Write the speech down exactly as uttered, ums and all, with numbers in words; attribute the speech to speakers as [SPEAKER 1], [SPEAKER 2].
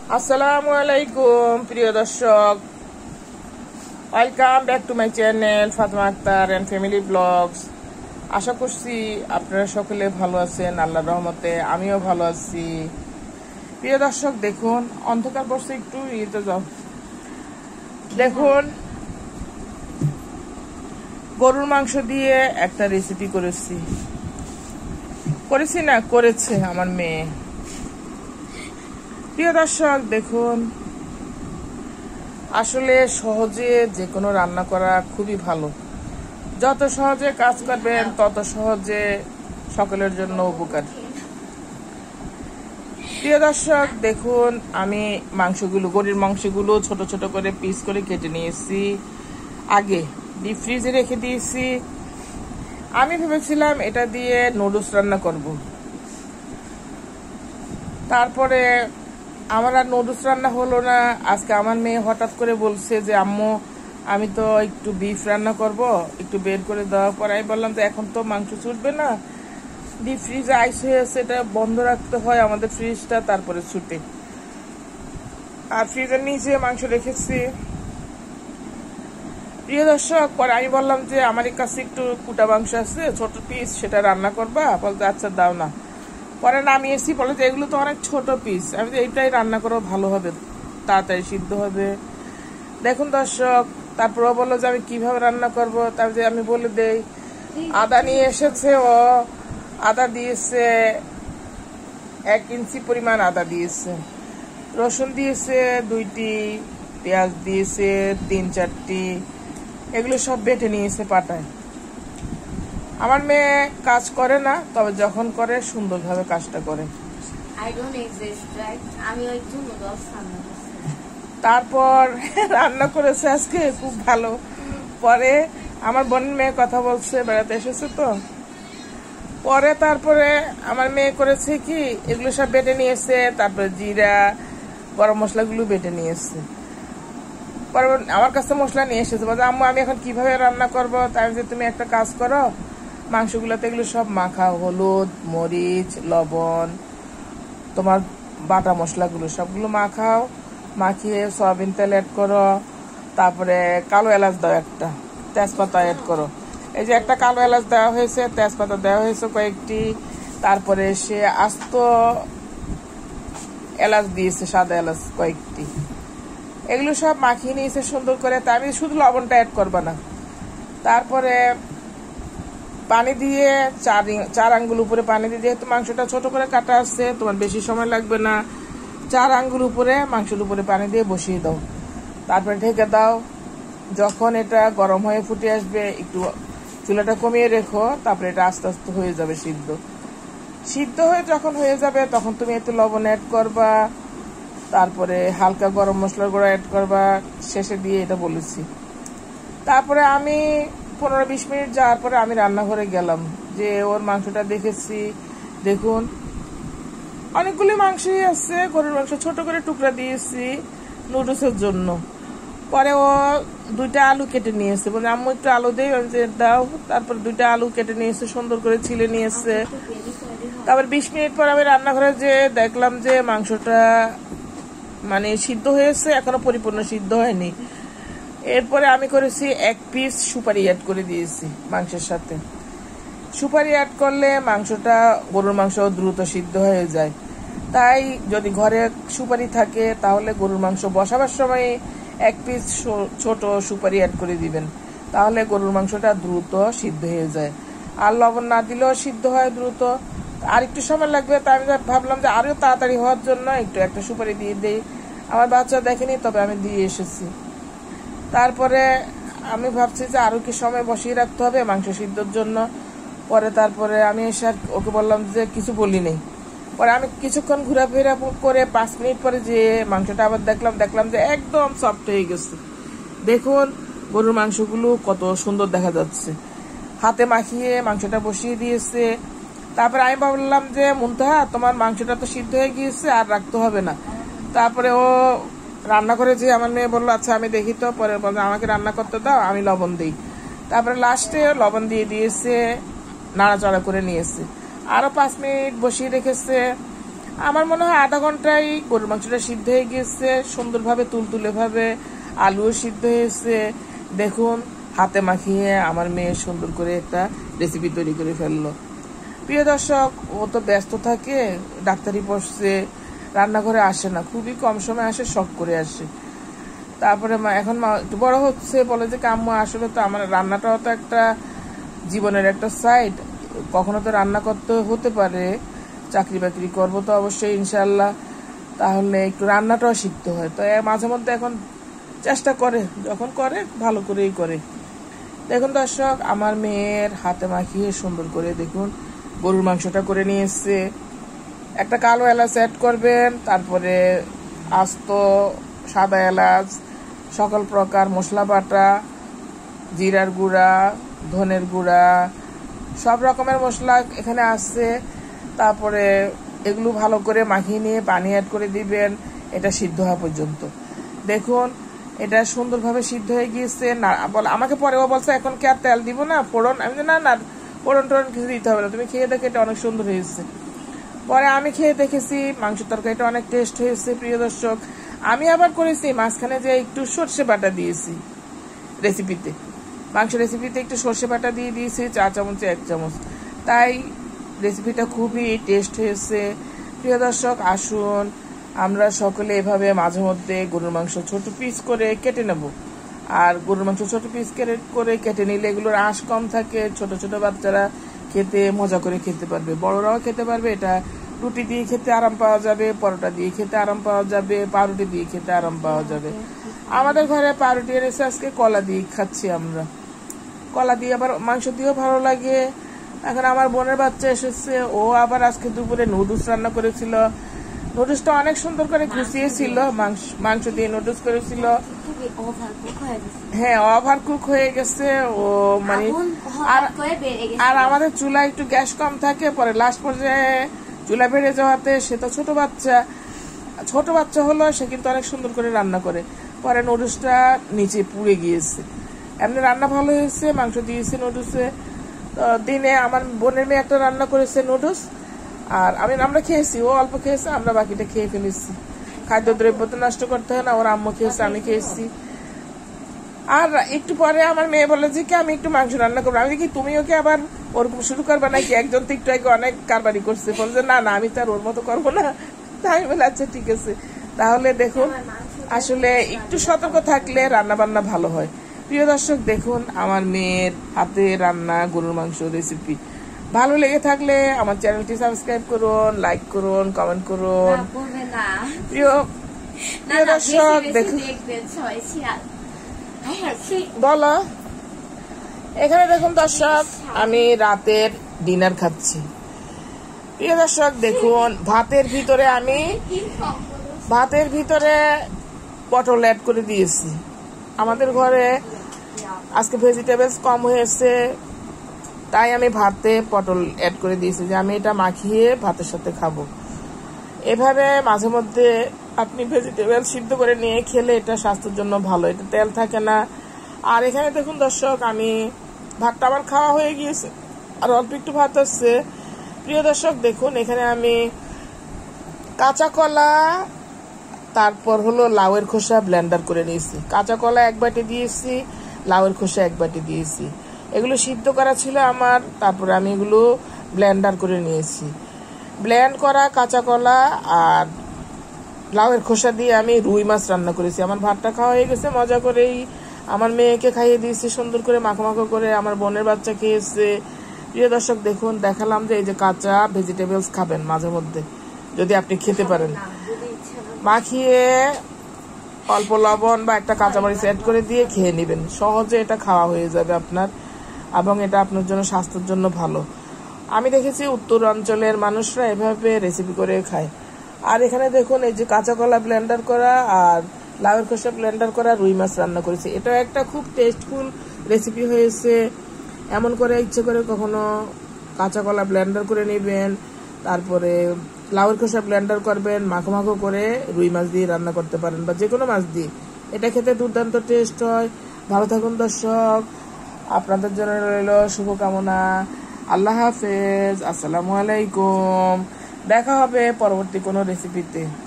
[SPEAKER 1] আসসালামু আলাইকুম প্রিয় দর্শক, welcome back to my channel Fatema Akter and family vlogs. আশা করছি আপনারা সকলে ভালো আছেন, আল্লাহর রহমতে আমিও ভালো আছি। প্রিয় দর্শক, দেখুন অন্ধকার পড়ছে, একটু ইয়েতে যাও। দেখুন, গরুর মাংস দিয়ে একটা রেসিপি করেছি করেছি না করেছে আমার মেয়ে। প্রিয় দর্শক, দেখুন, আসলে সহজে যে কোনো রান্না করা খুবই ভালো। যত সহজে কাজ করবেন তত সহজে সকলের জন্য উপকার। প্রিয় দর্শক, দেখুন, আমি মাংসগুলো গরুর মাংসগুলো ছোট ছোট করে পিস করে কেটে নিয়েছি। আগে ডিপ ফ্রিজে রেখে দিয়েছি। আমি ভেবেছিলাম এটা দিয়ে নুডলস রান্না করব। তারপরে আমার আর নুডলস রান্না হলো না। আজকে আমার মেয়ে হঠাৎ করে বলছে যে আম্মু, আমি তো একটু বিফ রান্না করব, একটু বের করে দেওয়ার পর আমি বললাম যে এখন তো মাংস ছুটবে না, ডিপ ফ্রিজে আইস হয়েছে, এটা বন্ধ রাখতে হয় আমাদের ফ্রিজটা, তারপরে ছুটে। আর ফ্রিজের নিচে মাংস রেখেছি। প্রিয় দর্শক, পরে আমি বললাম যে আমার কাছে একটু কুটা মাংস আছে ছোট পিস, সেটা রান্না করবা? বলতে আচ্ছা দাও না। পরে নামিয়েছি, বলে যে এগুলো তো অনেক ছোট পিস। আমি যে এইটাই রান্না করো, ভালো হবে, তাড়াতাড়ি সিদ্ধ হবে। দেখুন দর্শক, তারপরে বললো যে আমি কিভাবে রান্না করব। তারপরে আমি বলে দেই, আদা নিয়ে এসেছে, ও আদা দিয়েছে এক ইঞ্চি পরিমাণ আদা দিয়েছে, রসুন দিয়েছে দুইটি, পেঁয়াজ দিয়েছে তিন চারটি, এগুলো সব বেটে নিয়েছে পাটায়। আমার মেয়ে কাজ করে না, তবে যখন করে সুন্দরভাবে কাজটা করে। তারপর রান্না করেছে আজকে খুব ভালো। পরে আমার বোনের মেয়ে কথা বলছে, বেড়াতে এসেছে তো। পরে তারপরে আমার মেয়ে করেছে কি, এগুলো সব বেটে নিয়েছে, তারপরে জিরা গরম মশলাগুলো বেটে নিয়েছে। পরে আমার কাছে মশলা নিয়ে এসেছে, বলছে আম্মু আমি এখন কিভাবে রান্না করবো? তাই যে তুমি একটা কাজ করো, মাংসগুলোতে এগুলো সব মাখাও, হলুদ মরিচ লবণ, তোমার বাটা মশলাগুলো সবগুলো মাখাও, মাখিয়ে সয়াবিন তেল অ্যাড করো, তারপরে কালো এলাচ দাও, একটা তেজপাতা অ্যাড করো। এই যে একটা কালো এলাচ দেওয়া হয়েছে, তেজপাতা দেওয়া হয়েছে কয়েকটি, তারপরে সে আস্ত এলাচ দিয়েছে, সাদা এলাচ কয়েকটি। এগুলো সব মাখিয়ে নিয়েছে সুন্দর করে। তা আমি শুধু লবণটা অ্যাড করবো না। তারপরে পানি দিয়ে চার চার আঙ্গুল উপরে পানি দিয়ে, যেহেতু মাংসটা ছোট করে কাটা আছে, তোমার বেশি সময় লাগবে না, চার আঙ্গুল উপরে মাংসের উপরে পানি দিয়ে বসিয়ে দাও। তারপরে ঢেকে দাও। যখন এটা গরম হয়ে ফুটে আসবে, একটু চুলাটা কমিয়ে রেখো, তারপরে এটা আস্তে আস্তে হয়ে যাবে সিদ্ধ। সিদ্ধ হয়ে যখন হয়ে যাবে, তখন তুমি একটু লবণ অ্যাড করবা, তারপরে হালকা গরম মশলার গুঁড়ো অ্যাড করবা, শেষে দিয়ে এটা বলেছি। তারপরে আমি পনেরো বিশ মিনিট যাওয়ার পরে আমি রান্নাঘরে গেলাম, যে ওর মাংসটা দেখেছি। দেখুন, অনেকগুলি মাংসই আছে, গরুর মাংস ছোট করে টুকরা দিয়েছি নুডলসের জন্য। পরে ও দুইটা আলু কেটে নিয়েছে, বলে আম্মু একটু আলু দেই, যে দাও। তারপর দুইটা আলু কেটে নিয়েছে, সুন্দর করে ছিলে নিয়েছে। তারপর বিশ মিনিট পর আমি রান্নাঘরে যে দেখলাম যে মাংসটা মানে সিদ্ধ হয়েছে, এখনো পরিপূর্ণ সিদ্ধ হয়নি। এরপরে আমি করেছি এক পিস সুপারি অ্যাড করে দিয়েছি মাংসের সাথে। সুপারি অ্যাড করলে মাংসটা, গরুর মাংস দ্রুত সিদ্ধ হয়ে যায়। তাই যদি ঘরে সুপারি থাকে, তাহলে গরুর মাংস বসাবার সময় এক পিস ছোট সুপারি অ্যাড করে দিবেন, তাহলে গরুর মাংসটা দ্রুত সিদ্ধ হয়ে যায়। আর লবণ না দিলেও সিদ্ধ হয় দ্রুত, আর একটু সময় লাগবে। তাই আমি ভাবলাম যে আরো তাড়াতাড়ি হওয়ার জন্য একটু একটা সুপারি দিয়ে দিই। আমার বাচ্চা দেখেনি, তবে আমি দিয়ে এসেছি। তারপরে আমি ভাবছি যে আরো কি সময় বসিয়ে রাখতে হবে মাংস সিদ্ধর জন্য। পরে তারপরে আমি এসে ওকে বললাম যে কিছু বলি নেই। পরে আমি কিছুক্ষণ ঘোরাফেরা করে পাঁচ মিনিট পরে যে মাংসটা আবার দেখলাম দেখলাম যে একদম সফট হয়ে গেছে। দেখুন, গরুর মাংসগুলো কত সুন্দর দেখা যাচ্ছে। হাতে মাখিয়ে মাংসটা বসিয়ে দিয়েছে। তারপরে আমি ভাবলাম যে মুনতাহা, তোমার মাংসটা তো সিদ্ধ হয়ে গিয়েছে, আর রাখতে হবে না। তারপরে ও রান্না করে যে আমার মেয়ে বললো আচ্ছা আমি দেখি তো। পরে বললো আমাকে রান্না করতে দাও, আমি লবণ দিই। তারপরে লাস্টে লবণ দিয়ে দিয়েছে, নাড়াচাড়া করে নিয়েছে। আরো পাঁচ মিনিট বসিয়ে রেখেছে। আমার মনে হয় আধা ঘন্টায় গরুর মাংসটা সিদ্ধ হয়ে গেছে সুন্দরভাবে, তুলতুলে ভাবে। আলুও সিদ্ধ হয়েছে। দেখুন হাতে মাখিয়ে আমার মেয়ে সুন্দর করে একটা রেসিপি তৈরি করে ফেললো। প্রিয় দর্শক, ও তো ব্যস্ত থাকে, ডাক্তারি পড়ছে, রান্নাঘরে আসে না, খুবই কম সময় আসে, শখ করে আসে। তারপরে মা এখন মা একটু বড় হচ্ছে, বলে যে আম্মু আসলে তো আমার রান্নাটাও তো একটা জীবনের একটা সাইড, কখনো তো রান্না করতে হতে পারে, চাকরি বাকরি করবো তো অবশ্যই ইনশাল্লাহ, তাহলে একটু রান্নাটাও শিখতে হয়। তো মাঝে মধ্যে এখন চেষ্টা করে, যখন করে ভালো করেই করে। দেখুন দর্শক, আমার মেয়ের হাতে মাখিয়ে সুন্দর করে দেখুন গরুর মাংসটা করে নিয়ে এসছে। একটা কালো এলাচ অ্যাড করবেন, তারপরে আস্ত সাদা এলাচ, সকল প্রকার মশলা বাটা, জিরার গুঁড়া, ধনের গুঁড়া, সব রকমের মশলা এখানে আসছে। তারপরে এগুলো ভালো করে মাখিয়ে নিয়ে পানি অ্যাড করে দিবেন এটা সিদ্ধ হওয়া পর্যন্ত। দেখুন এটা সুন্দরভাবে সিদ্ধ হয়ে গিয়েছে। না বল আমাকে পরেও বলছে এখন কি আর তেল দিব না, ফোড়ন? আমি না না ফোড়ন টোড়ন কিছু দিতে হবে না, তুমি খেয়ে দেখো এটা অনেক সুন্দর হয়েছে। পরে আমি খেয়ে দেখেছি মাংস তরকারিটা অনেক টেস্ট হয়েছে। প্রিয় দর্শক, আমি আবার করেছি মাঝখানে যে একটু সর্ষে বাটা দিয়েছি রেসিপিতে, মাংস রেসিপিতে একটু সর্ষে বাটা দিয়ে দিয়েছি চা চামচে এক চামচ, তাই রেসিপিটা খুবই টেস্ট হয়েছে। প্রিয় দর্শক, আসুন আমরা সকলে এভাবে মাঝে মধ্যে গরুর মাংস ছোট পিস করে কেটে নেব। আর গরুর মাংস ছোট পিস করে কেটে নিলে এগুলোর আঁশ কম থাকে, ছোট ছোট বাচ্চারা খেতে মজা করে খেতে পারবে, বড়রাও খেতে পারবে। এটা রুটি দিয়ে খেতে আরাম পাওয়া যাবে, পরোটা দিয়ে খেতে আরাম পাওয়া যাবে, পাউরুটি দিয়ে খেতে আরাম পাওয়া যাবে। আমাদের ঘরে পাউরুটি এনেছে, আজকে কলা দিয়ে খাচ্ছি আমরা। কলা দিয়ে আবার মাংস দিয়েও ভালো লাগে। এখন আমার বোনের বাচ্চা এসেছে, ও আবার আজকে দুপুরে নুডলস রান্না করেছিল। নুডলসটা অনেক সুন্দর করে খুশিয়েছিল, মাংস দিয়ে নুডলস করেছিল। হ্যাঁ, ওভার কুক হয়ে গেছে ও, মানে আর আমাদের চুলা একটু গ্যাস কম থাকে, পরে লাস্ট পর্যায়ে চুলা বেড়ে যাওয়াতে, সে তো ছোট বাচ্চা ছোট বাচ্চা হলো, সে কিন্তু অনেক সুন্দর করে রান্না করে, পরে নুডলসটা নিচে পুড়ে গিয়েছে। এমনি রান্না ভালো হয়েছে, মাংস দিয়েছে নুডলসে। দিনে আমার বোনের মেয়ে একটা রান্না করেছে নুডলস, আর আমি আমরা খেয়েছি, ও অল্প খেয়েছে, আমরা বাকিটা খেয়ে ফেলেছি। খাদ্যদ্রব্য তো নষ্ট করতে হয় না, ওর আম্মু খেয়েছে, আমি খেয়েছি। আর একটু পরে আমার মেয়ে বলে যে কি আমি একটু মাংস রান্না করবো। আমি দেখি তুমি ওকে আবার ওরকম শুরু করবা নাকি, একজন তো একটু আগে অনেক কারবারি করছে, বলছে না না আমি তো আর ওর মতো করবো না। তাই আমি বলে আচ্ছা ঠিক আছে। তাহলে দেখুন আসলে একটু সতর্ক থাকলে রান্না বান্না ভালো হয়। প্রিয় দর্শক, দেখুন আমার মেয়ের হাতে রান্না গরুর মাংস রেসিপি ভালো লেগে থাকলে আমার চ্যানেলটি সাবস্ক্রাইব করুন, লাইক করুন, কমেন্ট করুন। প্রিয় প্রিয় দর্শক, দেখুন বলো, এখানে দেখুন দর্শক, আমি রাতের ডিনার খাচ্ছি। প্রিয় দর্শক দেখুন, ভাতের ভিতরে আমি ভাতের ভিতরে পটল অ্যাড করে দিয়েছি। আমাদের ঘরে আজকে ভেজিটেবলস কম হয়েছে, তাই আমি ভাতে পটল অ্যাড করে দিয়েছি যে আমি এটা মাখিয়ে ভাতের সাথে খাবো। এভাবে মাঝে মধ্যে আপনি ভেজিটেবল সিদ্ধ করে নিয়ে খেলে এটা স্বাস্থ্যের জন্য ভালো, এটা তেল থাকে না। আর এখানে দেখুন দর্শক, আমি ভাতটা আমার খাওয়া হয়ে গিয়েছে, আর অল্প একটু ভাত আছে। প্রিয় দর্শক দেখুন, এখানে আমি কাঁচা কলা, তারপর হলো লাউয়ের খোসা ব্লেন্ডার করে নিয়েছি। কাঁচা কলা এক বাটি দিয়েছি, লাউয়ের খোসা এক বাটি দিয়েছি। এগুলো সিদ্ধ করা ছিল আমার, তারপরে আমি এগুলো ব্লেন্ডার করে নিয়েছি। ব্লেন্ড করা কাঁচা কলা আর লাউয়ের খোসা দিয়ে আমি রুই মাছ রান্না করেছি। আমার ভাতটা খাওয়া হয়ে গেছে মজা করেই, আমার মেয়েকে খাইয়ে দিয়েছি সুন্দর করে মাখো মাখো করে, আমার বোনের বাচ্চা খেয়েছে। প্রিয় দর্শক দেখুন, দেখালাম যে এই যে কাঁচা ভেজিটেবলস খাবেন মাঝে মধ্যে যদি আপনি খেতে পারেন, মাখিয়ে অল্প লবণ বা একটা কাঁচামরিচ অ্যাড করে দিয়ে খেয়ে নেবেন, সহজে এটা খাওয়া হয়ে যাবে আপনার, এবং এটা আপনার জন্য স্বাস্থ্যের জন্য ভালো। আমি দেখেছি উত্তর অঞ্চলের মানুষরা এভাবে রেসিপি করে খায়। আর এখানে দেখুন, এই যে কাঁচা কলা ব্লেন্ডার করা আর লাউয়ের খোসা ব্লেন্ডার করা রুই মাছ রান্না করেছি। এটা একটা খুব টেস্টফুল রেসিপি হয়েছে। এমন করে ইচ্ছে করে কখনো কাঁচা কলা ব্লেন্ডার করে নেবেন, তারপরে লাউয়ের খোসা ব্লেন্ডার করবেন, মাখো মাখো করে রুই মাছ দিয়ে রান্না করতে পারেন বা যে কোনো মাছ দিয়ে, এটা খেতে দুর্দান্ত টেস্ট হয়। ভালো থাকুন দর্শক, আপনাদের জন্য রইল শুভকামনা। আল্লাহ হাফেজ, আসসালামু আলাইকুম। দেখা হবে পরবর্তী কোনো রেসিপিতে।